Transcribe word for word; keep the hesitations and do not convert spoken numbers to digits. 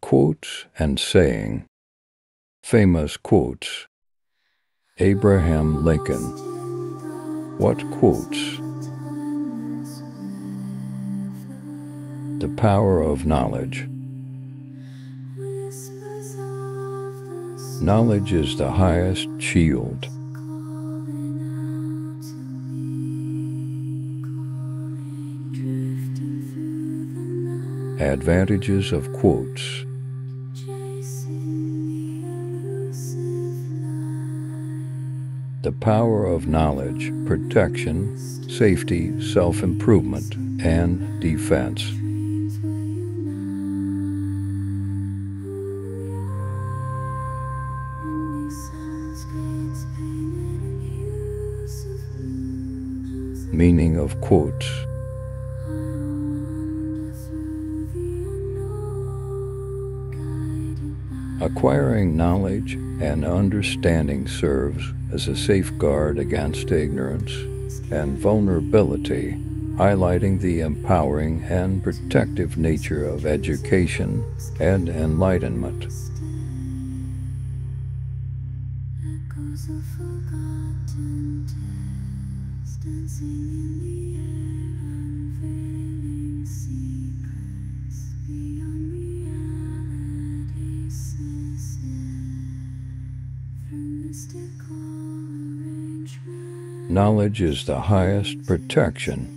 Quotes and saying. Famous quotes. Abraham Lincoln. What quotes? The power of knowledge. Knowledge is the highest shield. Advantages of quotes. The power of knowledge, protection, safety, self-improvement, and defense. Meaning of quotes. Acquiring knowledge and understanding serves as a safeguard against ignorance and vulnerability, highlighting the empowering and protective nature of education and enlightenment. Echoes of forgotten tales dancing in the air, unveiling secrets beyond reality, says every mystical arrangement. Knowledge is the highest protection.